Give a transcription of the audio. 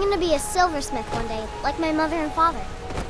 gonna be a silversmith one day, like my mother and father.